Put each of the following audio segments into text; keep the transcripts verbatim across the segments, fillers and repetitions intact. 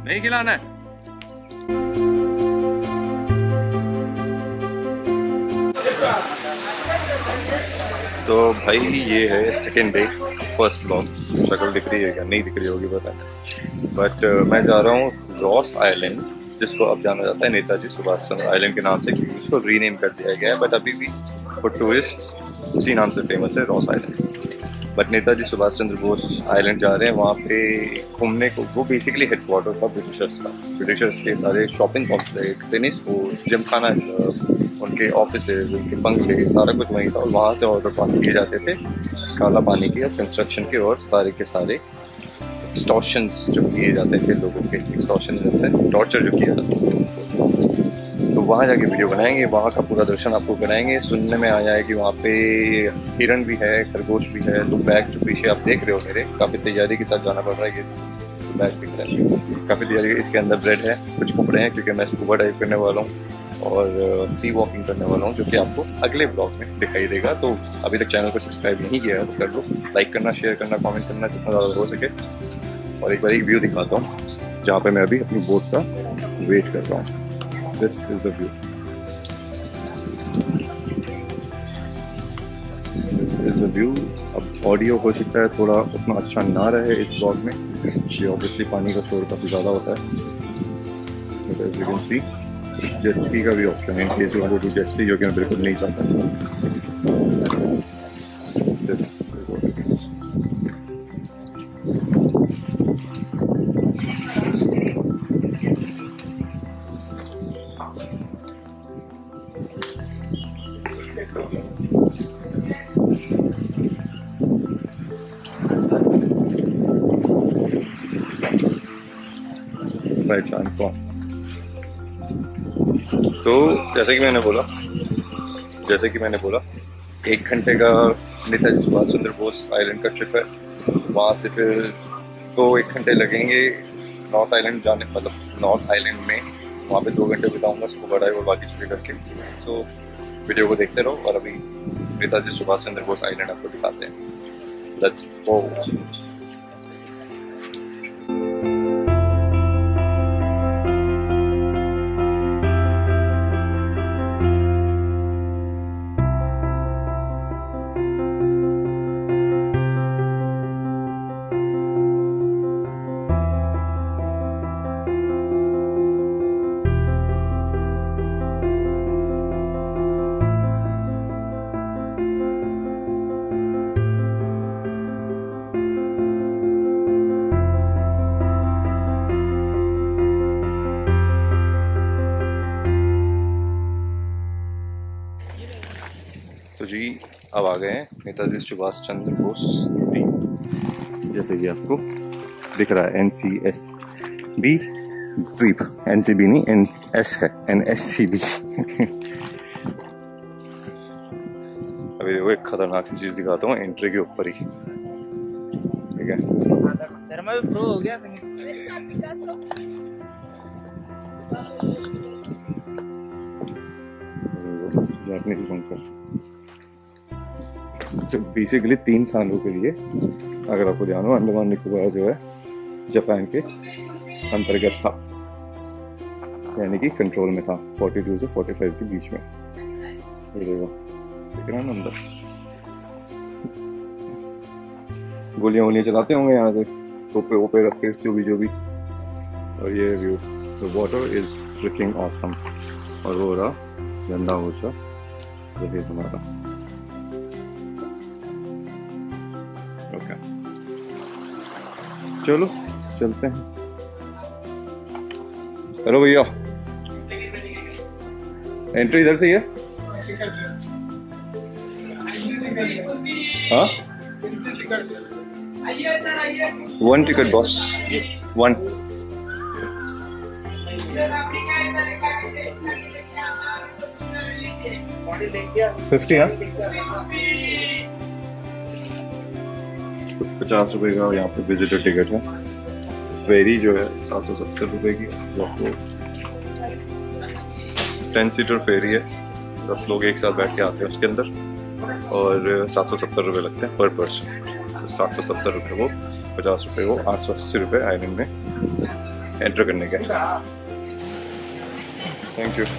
नहीं खिलाना है। तो भाई ये है सेकेंड डे, फर्स्ट ब्लॉग। शक्ल दिख रही है क्या? नहीं दिख रही होगी पता नहीं, बट uh, मैं जा रहा हूँ रॉस आइलैंड, जिसको अब जाना जाता है नेताजी सुभाष चंद्र आइलैंड के नाम से, क्योंकि उसको रीनेम कर दिया गया है। बट अभी भी फॉर टूरिस्ट उसी नाम से फेमस है, Ross island. But Netaji Subhash Chandra Bose island जा रहे हैं, वहाँ पे घूमने को। वो बेसिकली हेडक्वार्टर था ब्रिटिशर्स का। ब्रिटिशर्स के सारे shopping complex, tennis court, gymkhana, उनके ऑफिसेज, उनके बंगले, सारा कुछ वहीं था। और वहाँ से ऑर्डर पास किए जाते थे काला पानी के और कंस्ट्रक्शन के, और सारे के सारे एक्सटॉर्शंस जो किए जाते थे लोगों के, एक्सटॉर्शन जैसे टॉर्चर जो किया जाता था। तो वहाँ जाके वीडियो बनाएंगे, वहाँ का पूरा दर्शन आपको कराएंगे। सुनने में आया है कि वहाँ पे हिरन भी है, खरगोश भी है। तो बैग जो पीछे आप देख रहे हो मेरे, काफ़ी तैयारी के साथ जाना पड़ रहा है। ये तो बैग दिख रहा है, काफ़ी तैयारी। इसके अंदर ब्रेड है, कुछ कपड़े हैं, क्योंकि मैं स्कूबा डाइव करने वाला हूँ और सी वॉकिंग करने वाला हूँ, जो कि आपको अगले ब्लॉग में दिखाई देगा। तो अभी तक चैनल को सब्सक्राइब नहीं किया है तो कर लो, लाइक करना, शेयर करना, कमेंट करना जितना ज़्यादा हो सके। और एक बार एक व्यू दिखाता हूँ जहाँ पे मैं अभी अपनी बोट का वेट कर रहा हूँ। This is the view, this is the view. अब ऑडियो हो सकता है थोड़ा उतना अच्छा ना रहे इस ब्लॉग में, ये ऑब्वियसली पानी का शोर काफ़ी ज़्यादा होता है। As you can see jet ski का भी ऑप्शन है, case you want to jet ski, जो कि मैं बिल्कुल नहीं चाहता। This is what it is. Right side कौन। तो जैसे कि मैंने बोला जैसे कि मैंने बोला एक घंटे का नेताजी सुभाष चंद्र बोस आइलैंड का ट्रिप है। वहाँ से फिर दो एक घंटे लगेंगे नॉर्थ आइलैंड जाने, मतलब नॉर्थ आइलैंड में। वहाँ पे दो घंटे बिताऊंगा स्कूबा डाइव और बाकी चीज़ें करके। सो वीडियो को देखते रहो और अभी नेताजी सुभाष चंद्र बोस आइलैंड आपको दिखाते हैं। Let's go. तो जी अब आ गए हैं नेताजी सुभाष चंद्र बोस द्वीप, जैसे कि आपको दिख रहा है। एन सी एस बी द्वीप, एन सी बी नहीं, एन एस है, एन एस सी बी। अभी देखो एक खतरनाक सी चीज दिखाता हूँ एंट्री के ऊपर ही, ठीक है। प्रो हो गया जापानीज बंकर। तो बेसिकली तीन सालों के लिए, अगर आपको ध्यान हो, अंडमान निकोबार जो है जापान के अंतर्गत था, यानी कि कंट्रोल में था, बयालीस से पैंतालीस के बीच में। ये देखो, देख रहे हैं ना अंदर गोलियां वोलियां चलाते होंगे यहाँ से, तोपे वोपे रख के, जो भी जो भी। और ये view, the water is freaking awesome. और वो रहा झंडा मोर्चा, ये हमारा। ओके चलो चलते हैं। हेलो भैया, एंट्री इधर से ही है? हाँ, one ticket boss, one. Fifty हाँ, तो पचास रुपए का यहाँ पे विजिटर टिकट है। फेरी जो है सात सौ सत्तर रुपए की, जो आपको टेन सीटर फेरी है, दस लोग एक साथ बैठ के आते हैं उसके अंदर, और सात सौ सत्तर रुपये लगते हैं पर पर्सन। तो सात सौ सत्तर रुपये वो, पचास रुपये वो, आठ सौ अस्सी रुपये आइलैंड में एंटर करने का। Thank you.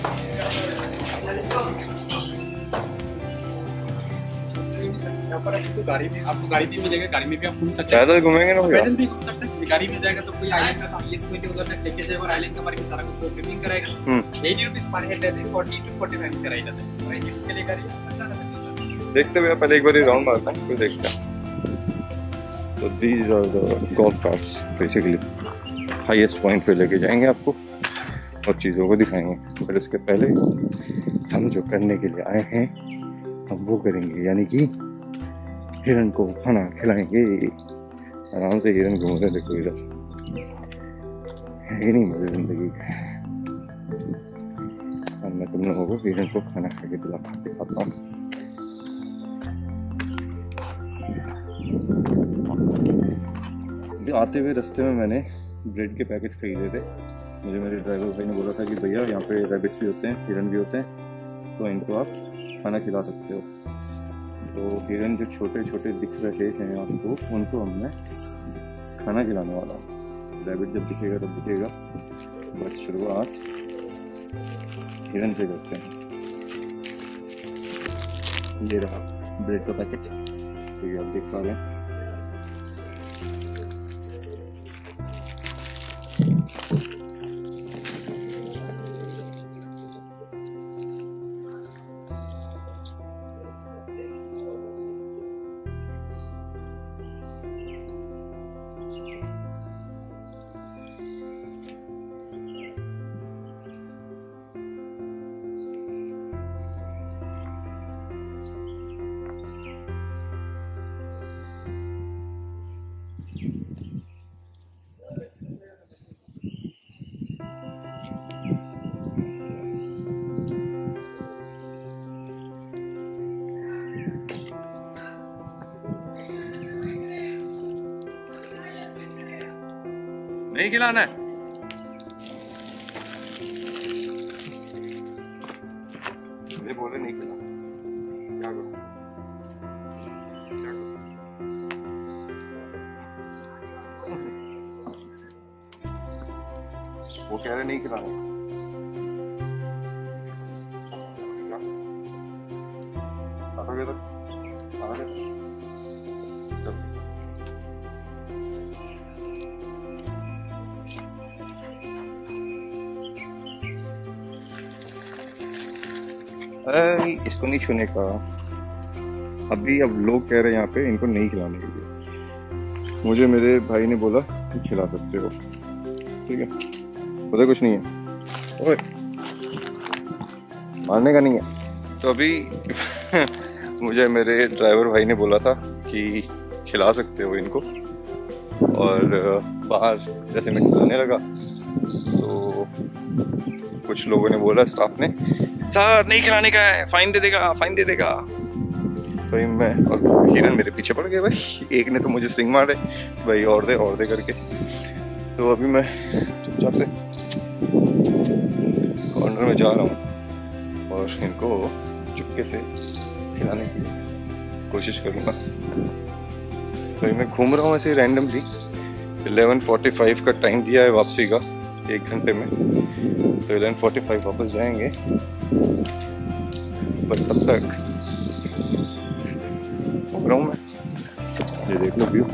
यहाँ पर आपको गाड़ी में आपको गाड़ी भी मिलेगा, गाड़ी में भी आप घूम सकते हैं। पैदल घूमेंगे ना भैया? पैदल भी घूम सकते हैं। गाड़ी में जाएगा तो कोई आइलैंड का ये कोई उधर तक लेके जाएगा और आइलैंड का बारे में सारा कुछ पेमेंट कराएगा। एटी रुपीज पर हेड रहते हैं, फोर्टी टू फोर्टी फाइव कराई जाते हैं। और हिल्स के लिए गाड़ी अच्छा रहता है। देखते हुए पहले एक बार राउंड मारता हूँ, फिर देखते हैं। तो these are the golf carts basically. Highest point पे लेके जाएंगे आपको और चीज़ों को दिखाएंगे। फिर उसके पहले हम जो करने के लिए आए हैं हम वो करेंगे, यानी कि हिरन को खाना खिलाएंगे। आराम से हिरन घूम रहे, देखो इधर है कि नहीं मजे जिंदगी का। अब मैं तुम लोगों को हिरन को खाना खा के दिला दिखाता हूँ। आते हुए रास्ते में मैंने ब्रेड के पैकेट खरीदे थे। मुझे मेरे ड्राइवर भाई ने बोला था कि भैया यहाँ पे रैबिट्स भी होते हैं, हिरन भी होते हैं, तो इनको आप खाना खिला सकते हो। तो हिरन जो छोटे छोटे दिख रहे हैं आपको, उनको हम मैं खाना खिलाने वाला हूँ। रैबिट जब दिखेगा तब दिखेगा, बट शुरुआत हिरन से करते हैं। ये रहा ब्रेड का पैकेट, ठीक है, आप देख पा रहे हैं। नहीं खिलाना है? ये बोले नहीं खिलाना, क्या करूं? क्या करूं? वो कह रहे नहीं खिलाना। आओगे तो आओगे तो अरे इसको नहीं छूने का। अभी अब लोग कह रहे हैं यहाँ पे इनको नहीं खिलाने के लिए। मुझे मेरे भाई ने बोला कि खिला सकते हो, ठीक है, पता कुछ नहीं है, ओए मारने का नहीं है। तो अभी मुझे मेरे ड्राइवर भाई ने बोला था कि खिला सकते हो इनको, और बाहर जैसे मैं खिलाने लगा तो कुछ लोगों ने बोला, स्टाफ ने, सर नहीं खिलाने का है, फाइन दे देगा, फाइन दे देगा। तो मैं और हिरन मेरे पीछे पड़ गए भाई। एक ने तो मुझे सिंग मारे भाई, और दे और दे करके। तो अभी मैं चुपचाप से कॉर्नर में जा रहा हूँ और इनको चुपके से खिलाने की कोशिश करूँगा। तो मैं घूम रहा हूँ ऐसे रैंडमली। इलेवन फोर्टी फाइव का टाइम दिया है वापसी का, एक घंटे में। तो इलेवन फोर्टी फाइव वापस जाएंगे, पर तब तक घूम रहा हूँ मैं। ये देख लो व्यू,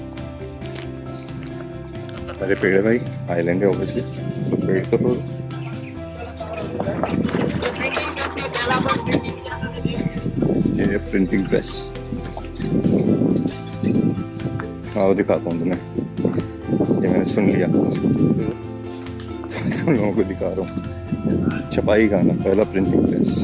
अरे पेड़ है भाई, आइलैंड है ऑब्वियसली, तो पेड़ तो ये प्रिंटिंग प्रेस। हाँ दिखाता हूँ तुम्हें, ये मैंने सुन लिया, तुम लोगों को दिखा रहा हूँ। छपाई का ना पहला प्रिंटिंग प्रेस।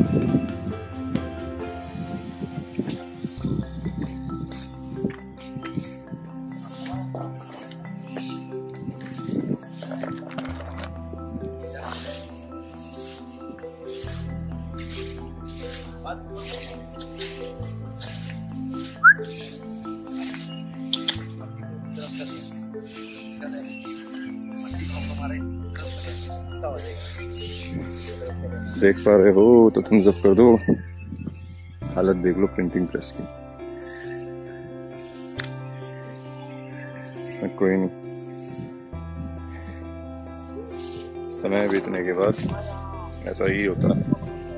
देख पा रहे हो तो थम्स अप कर दो। हालत देख लो प्रिंटिंग प्रेस की। कोई नहीं, समय बीतने के बाद ऐसा ही होता है।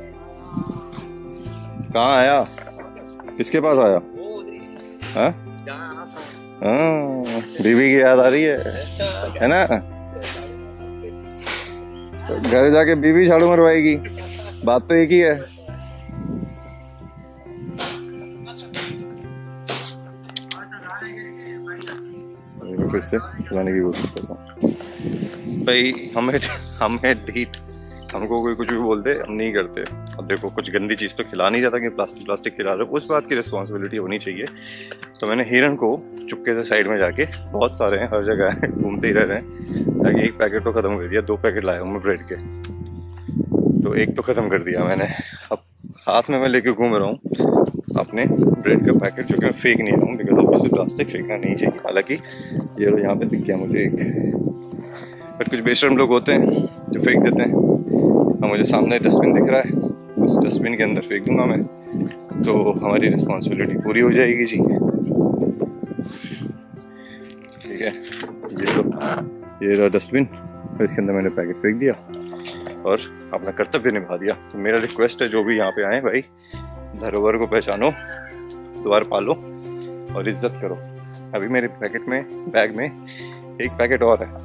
कहाँ आया, किसके पास आया? हाँ हाँ, बीवी की याद आ रही है है ना? तो घर जाके बीवी झाड़ू मरवाएगी, बात तो एक ही है। फिर से खिलाने की कोशिश करता हूँ भाई। हमें हमें डीट हमको कोई कुछ भी बोलते हम नहीं करते। अब देखो कुछ गंदी चीज़ तो खिला नहीं जाता कि प्लास्टिक प्लास्टिक खिला रहे हो, उस बात की रिस्पॉन्सिबिलिटी होनी चाहिए। तो मैंने हिरन को चुपके से साइड में जाके, बहुत सारे हैं हर जगह है, घूमते ही रह रहे हैं, जाके एक पैकेट तो ख़त्म कर दिया। दो पैकेट लाया हूँ मैं ब्रेड के, तो एक तो ख़त्म कर दिया मैंने। अब हाथ में मैं लेके घूम रहा हूँ अपने ब्रेड का पैकेट, जो कि मैं फेंक नहीं रहा हूँ, बिकॉज ऑब्वियसली प्लास्टिक फेंकना नहीं चाहिए। हालांकि ये लो यहाँ पे दिख गया मुझे एक, बट कुछ बेशर्म लोग होते हैं जो फेंक देते हैं। अब मुझे सामने डस्टबिन दिख रहा है, उस डस्टबिन के अंदर फेंक दूंगा मैं, तो हमारी रिस्पॉन्सिबिलिटी पूरी हो जाएगी जी। ठीक है, ये लो, ये रहा डस्टबिन, इसके अंदर मैंने पैकेट फेंक दिया और अपना कर्तव्य निभा दिया। तो मेरा रिक्वेस्ट है, जो भी यहाँ पे आए भाई, धरोहर को पहचानो, द्वार पालो और इज्जत करो। अभी मेरे पैकेट में, बैग में एक पैकेट और है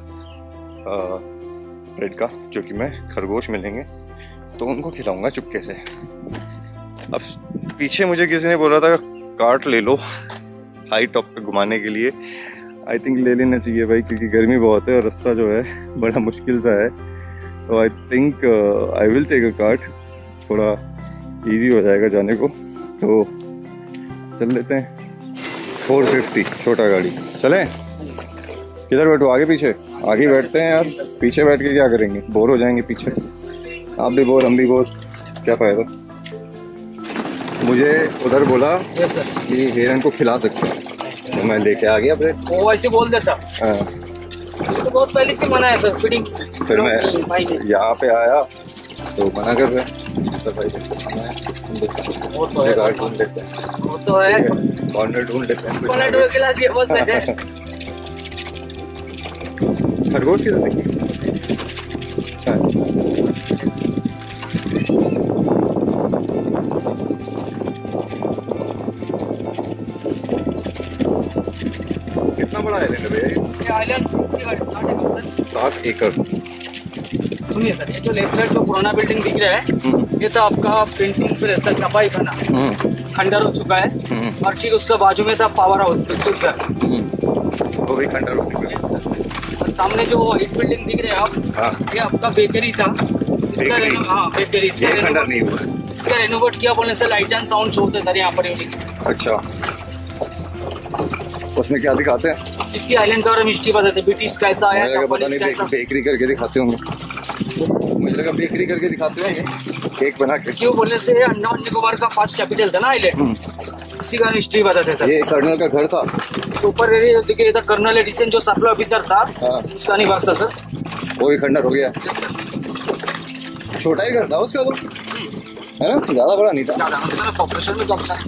ब्रेड का, जो कि मैं खरगोश मिलेंगे तो उनको खिलाऊंगा चुपके से। अब पीछे मुझे किसी ने बोला था कार्ट ले लो हाई टॉप पे घुमाने के लिए। आई थिंक ले लेना चाहिए भाई, क्योंकि गर्मी बहुत है और रास्ता जो है बड़ा मुश्किल सा है। तो I think I will take a cart, थोड़ा इजी हो जाएगा जाने को। तो चल लेते हैं। फोर फिफ्टी छोटा गाड़ी, चलें? किधर बैठो, आगे पीछे? आगे बैठते हैं यार, पीछे बैठ के क्या करेंगे, बोर हो जाएंगे पीछे। आप भी बोर, हम भी बोर, क्या फायदा। मुझे उधर बोला कि हिरन को खिला सकते हैं, तो मैं लेके आ गया ब्रेड। वो ऐसे बोल देता। हाँ, तो बहुत पहले से मना है सर फीडिंग। फिर मैं यहाँ पे आया तो मना कर रहे हैं। तो भाई खाना है, वो तो है, ढूंढ लेते हैं, वो तो है, कॉर्नर ढूंढ लेते हैं, कॉर्नर ढूंढ खिला दिया बस है। खरगोश की तरह कितना बड़ा आइलैंड है भैया ये? आइलैंड सात एकड़। सुनिए सर, ये जो लेफ्ट साइड जो पुराना बिल्डिंग दिख रहा है, ये तो आपका पेंटिंग फिर ऐसा छपाई बना खंडर हो चुका है। और ठीक उसका बाजू में था पावर हाउस, वो भी खंडर हो चुका है। और सामने जो एक बिल्डिंग दिख रहे हैं आप, हाँ। ये आपका बेकरी था। इसका रेनो, हाँ बेकरी, इसका खंडर नहीं हुआ, इसका रेनोवेट किया बोलने से लाइट एंड साउंड शो होते थे यहाँ पर। अच्छा, उसमें क्या दिखाते हैं? इसी आइलैंड का हिस्ट्री बताते, ब्रिटिश कैसा आया, पता नहीं, बेकरी करके दिखाते होंगे, मुझे लगा बेकरी करके दिखाते होंगे, केक बना के। क्यों बोलने से अंडमान निकोबार का फर्स्ट कैपिटल था ना आइलैंड, इसी का हिस्ट्री बताते सर। ये कर्नल का घर था, ऊपर देखिए था कर्नल एडिसन जो सर्कल ऑफिसर था, उसका निवास था सर। वो ही खंडर हो गया। छोटा ही घर था उसका तो, है ना, ज्यादा बड़ा नहीं था। पॉपुलेशन में कम था।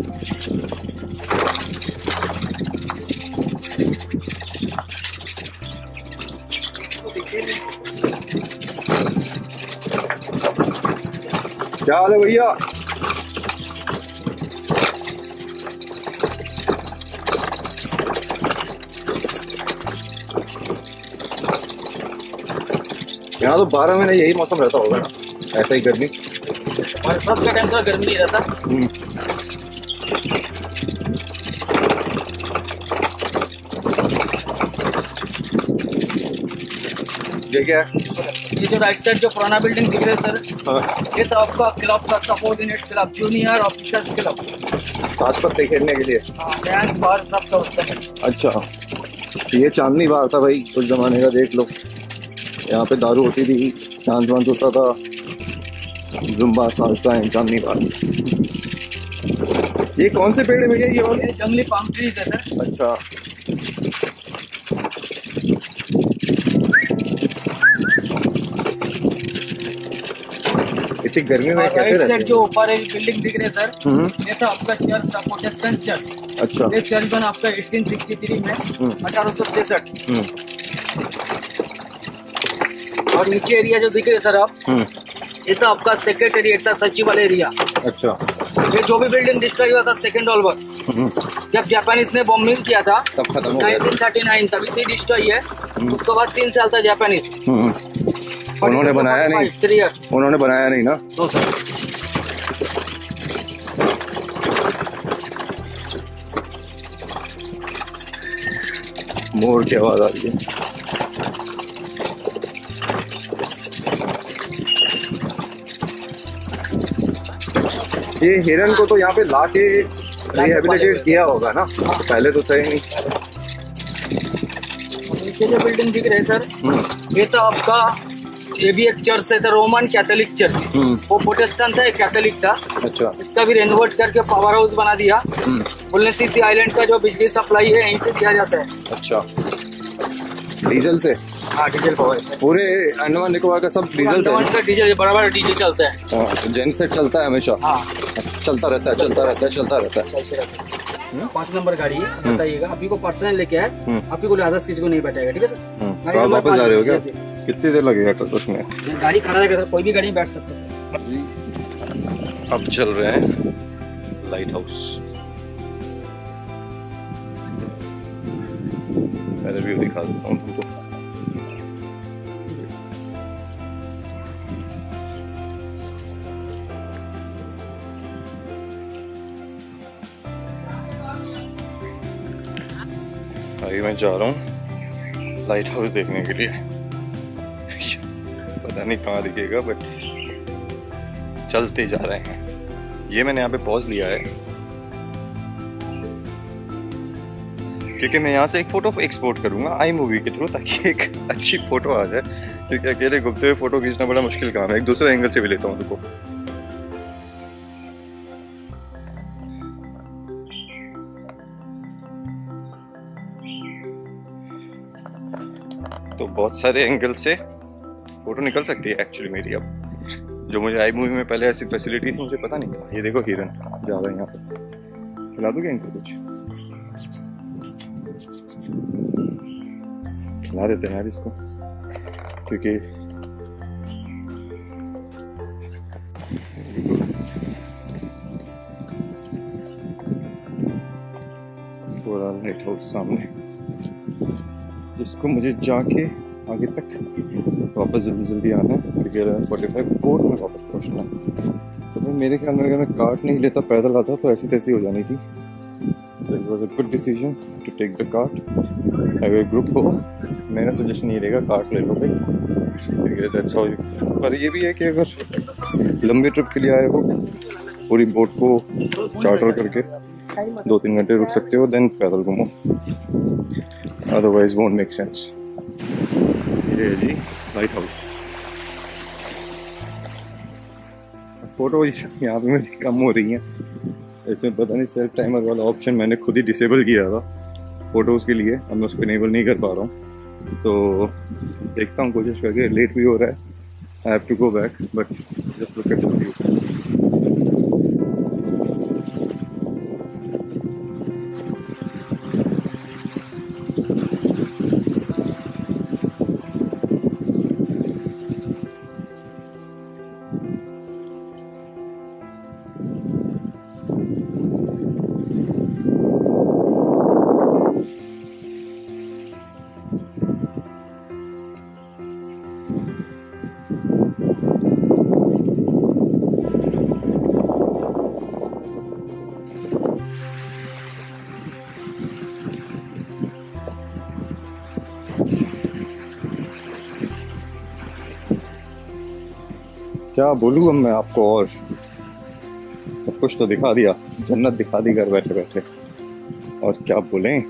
क्या हाल है भैया? यहाँ तो बारह महीने यही मौसम रहता होगा ना, ऐसा ही गर्मी। बरसात का टाइम थोड़ा गर्मी नहीं रहता। ये क्या है? ये जो राइट साइड जो पुराना बिल्डिंग दिख रहा है सर, हाँ। ये तो आपका क्लब का subordinate club, junior officers club, ताश पत्ते खेलने के लिए। हाँ, बार सब का होता है। अच्छा, ये चांदनी बार था भाई कुछ जमाने का, देख लो। यहाँ पे दारू होती थी, चांद वांद होता था, जुम्बा सालसा है, चांदनी बार। ये कौन से पेड़ है भैया ये वाले? जंगली पाम ट्रीज है सर। अच्छा, इतनी गर्मी में कैसे रहते हैं? जो ऊपर एक बिल्डिंग दिख रही है सर, ये था आपका चर्च था, प्रोटेस्टेंट चर्च। अच्छा, ये चर्च बना आपका अठारह सौ तिरसठ में, अठारह सौ तिरसठ। और नीचे एरिया जो दिख रहे सर आप, ये तो आपका सेक्रेटेरिएट था, सचिवालय एरिया। अच्छा। ये जो भी बिल्डिंग डिस्ट्रॉय हुआ था सेकंड वर्ल्ड वॉर, जब जापानीज ने बॉम्बिंग किया था तब खत्म हो गया, नाइनटीन थर्टी नाइन तभी से डिस्ट्रॉय है। उसके बाद तीन साल था जापानीज। उन्होंने बनाया नहीं, उन्होंने बनाया नहीं ना। तो सर मोर की आवाज आ रही है। ये हिरन को तो यहाँ पे लाके रिहेबिलिटेट किया होगा ना, पहले तो थे नहीं। नीचे जो बिल्डिंग दिख रहे सर, ये तो आपका ये भी एक चर्च है, रोमन कैथोलिक चर्च। वो प्रोटेस्टेंट था, एक कैथोलिक था। अच्छा। इसका भी रेनोवेट करके पावर हाउस बना दिया। बोलने सीसी आइलैंड का जो बिजली सप्लाई है यहीं से दिया जाता है। अच्छा, डीजल से? हाँ, डीजल पावर। पूरे अंडमान निकोबार का सब डीजल से? अंडमान का डीजल, बड़ा बड़ा डीजल चलता है। हाँ, जेन सेट चलता है हमेशा? हाँ, चलता रहता है, चलता रहता है, चलता रहता है। पाँच नंबर गाड़ी है, बताइएगा। अभी को पर्सनल लेके आए, अभी को आदर्स किसी को नहीं बैठाएगा, ठीक है सर? तो आप वापस जा रहे हो क्या? कितनी देर लगेगा तो उसमें? गाड़ी खड़ा रहेगा सर, कोई भी गाड़ी में बैठ सकता है। अब चल रहे हैं लाइट हाउस। पहले व्यू दिखा देता हूँ तुमको। अभी मैं जा रहा हूँ लाइट हाउस देखने के लिए। पता नहीं कहाँ दिखेगा, बट चलते जा रहे हैं। ये मैंने यहाँ पे पॉज लिया है क्योंकि मैं यहाँ से एक फोटो एक्सपोर्ट करूंगा आई मूवी के थ्रू, ताकि एक अच्छी फोटो आ जाए। क्योंकि अकेले घूमते हुए फोटो खींचना बड़ा मुश्किल काम है। एक दूसरे एंगल से भी लेता हूँ उनको। तो बहुत सारे एंगल से फोटो निकल सकती है एक्चुअली मेरी। अब जो मुझे आई मूवी में पहले ऐसी फैसिलिटी थी मुझे पता नहीं था। ये देखो हिरन जा रहा है यहाँ पे। खिला दोगे इनको कुछ? खिला देते हैं यार इसको, क्योंकि पूरा लाइट हाउस सामने, जिसको मुझे जाके आगे तक वापस जल्दी जल्दी आना है क्योंकि फोर्टी फाइव बोर्ड में वापस पहुँचना है। तो भाई मेरे ख्याल में अगर मैं कार्ट नहीं लेता, पैदल आता तो ऐसी तैसी हो जानी थी। It was a good decision to take the cart. अगर ग्रुप हो, मेरा सजेशन ये रहेगा कार्ट ले लो भाई, क्योंकि दैट्स हाउ यू। पर ये भी है कि अगर लंबे ट्रिप के लिए आए हो, पूरी बोट को चार्टर करके दो तीन घंटे रुक सकते हो, देन पैदल घूमो, अदरवाइज वोंट मेक सेंस। ये है जी लाइट हाउस। फोटो यहाँ पे मेरी कम हो रही है, इसमें पता नहीं सेल्फ टाइमर वाला ऑप्शन मैंने खुद ही डिसेबल किया था फोटोज़ के लिए। अब मैं उसको इनेबल नहीं कर पा रहा हूँ, तो देखता हूँ कोशिश करके। लेट भी हो रहा है, I have to go back, but just look at the view. क्या बोलूँ अब मैं आपको, और सब कुछ तो दिखा दिया, जन्नत दिखा दी घर बैठे बैठे, और क्या बोलें।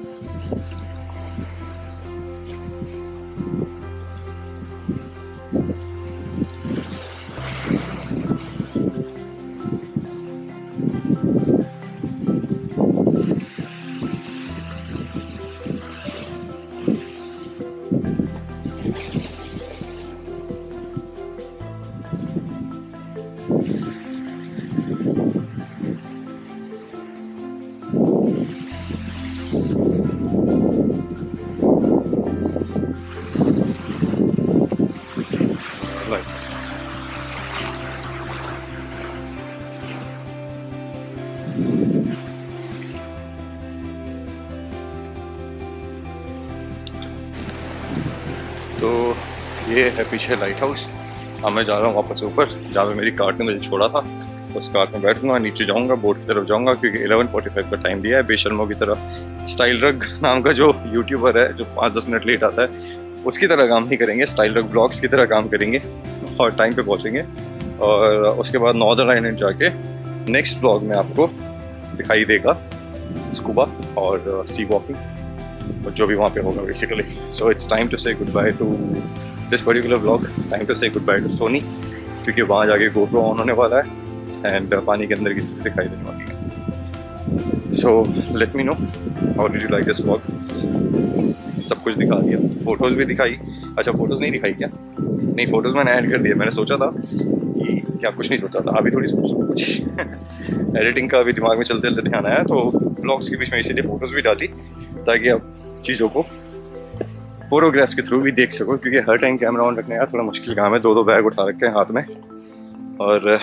ये है पीछे लाइट हाउस। अब मैं जा रहा हूँ वापस ऊपर, जहाँ पे मेरी कार ने मुझे छोड़ा था। उस कार में बैठूंगा, नीचे जाऊँगा, बोट की तरफ जाऊँगा, क्योंकि इलेवन फोर्टी फाइव का टाइम दिया है। बेशर्मों की तरह स्टाइल रग नाम का जो यूट्यूबर है जो पाँच दस मिनट लेट आता है, उसकी तरह काम नहीं करेंगे, स्टाइल रग ब्लॉग्स की तरह काम करेंगे और टाइम पे पहुँचेंगे। और उसके बाद नॉर्दर्न आइलैंड जाके नेक्स्ट ब्लॉग में आपको दिखाई देगा स्कूबा और सी वॉकिंग और जो भी वहाँ पे होगा basically. So it's time to say goodbye to this particular blog, time to say goodbye to Sony, क्योंकि वहाँ जाके गोप्रो ऑन होने वाला है एंड पानी के अंदर की चीज़ें दिखाई देने वाली है। So let me know how did you like this vlog. सब कुछ दिखा दिया, फोटोज़ भी दिखाई। अच्छा फोटोज़ नहीं दिखाई क्या? नहीं, फोटोज़ मैंने ऐड कर दिया। मैंने सोचा था कि क्या कुछ नहीं सोचा था, अभी थोड़ी सोच सकूँ कुछ एडिटिंग का अभी दिमाग में चलते चलते ध्यान आया, तो ब्लॉग्स के बीच में इसीलिए फ़ोटोज़ भी डाली ताकि आप चीज़ों को फोटोग्राफ्स के थ्रू भी देख सको, क्योंकि हर टाइम कैमरा ऑन रखने का थोड़ा मुश्किल काम है। दो दो बैग उठा रखे हैं हाथ में और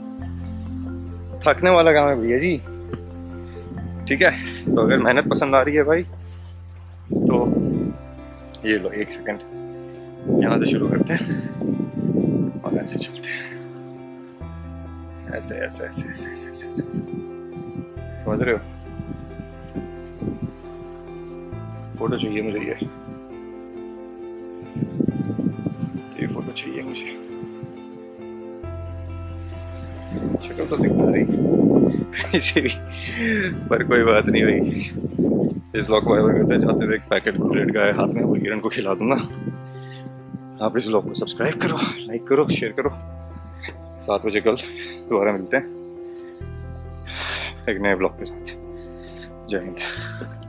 थकने वाला काम है भैया जी। ठीक है, तो अगर मेहनत पसंद आ रही है भाई तो ये लो एक सेकंड, यहाँ से शुरू करते हैं और ऐसे चलते हैं, ऐसे ऐसे ऐसे ऐसे ऐसे ऐसे ऐसे समझ रहे हो? फोटो चाहिए मुझे, ये ये फोटो चाहिए मुझे। शक्ल तो दिख रही कहीं से भी, पर कोई बात नहीं भाई। इस ब्लॉग को वायरल करते जाते हुए एक पैकेट ब्रेड का हाथ में, वो हिरन को खिला दूंगा। आप इस ब्लॉग को सब्सक्राइब करो, लाइक करो, शेयर करो। सात बजे कल दोबारा मिलते हैं एक नए ब्लॉग के साथ। जय हिंद।